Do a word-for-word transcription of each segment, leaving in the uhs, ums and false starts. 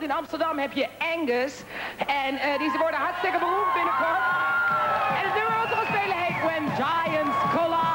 in Amsterdam heb je Angus. En uh, die worden hartstikke beroemd binnenkort. En het nummer wat we gaan spelen heet When Giants Collide.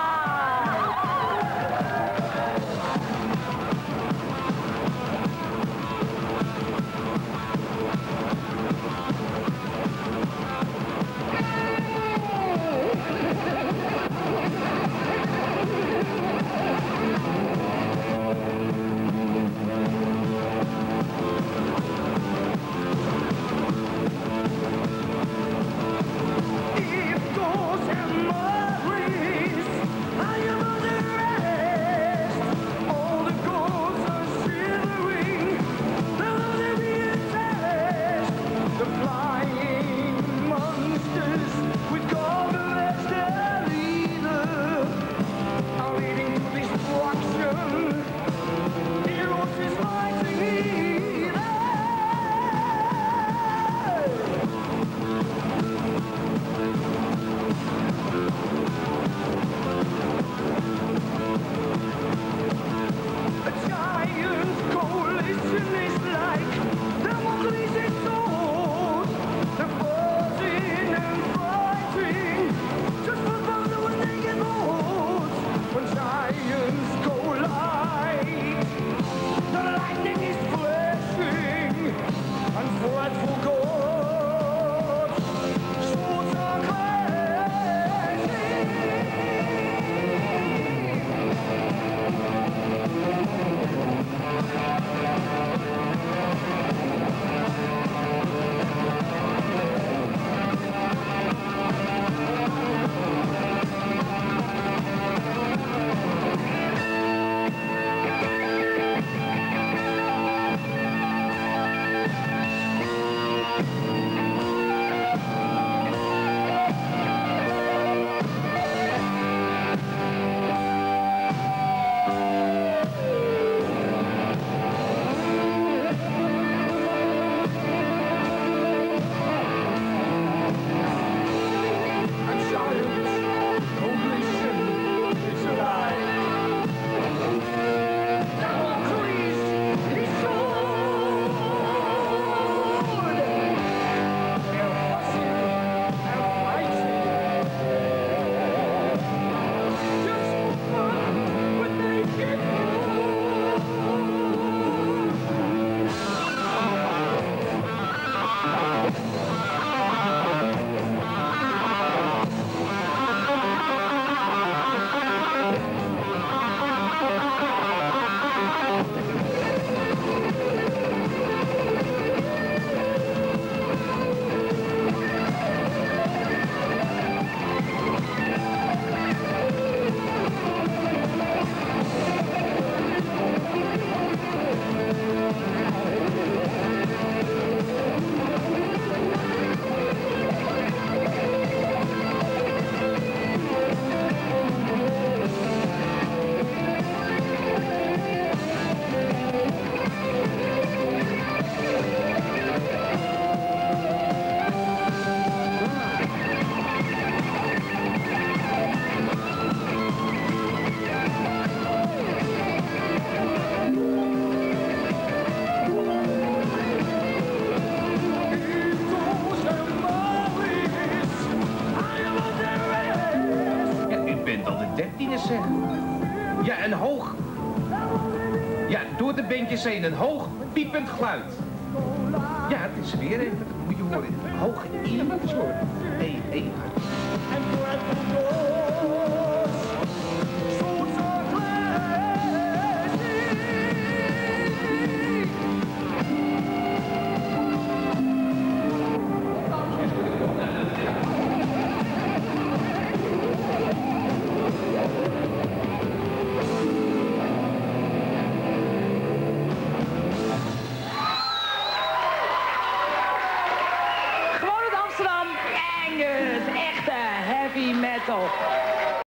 Ja, een hoog... Ja, door de beentjes heen, een hoog piepend geluid. Ja, het is weer even, dat moet je horen. Hoog I, moet je horen. Hé, hé. Metal.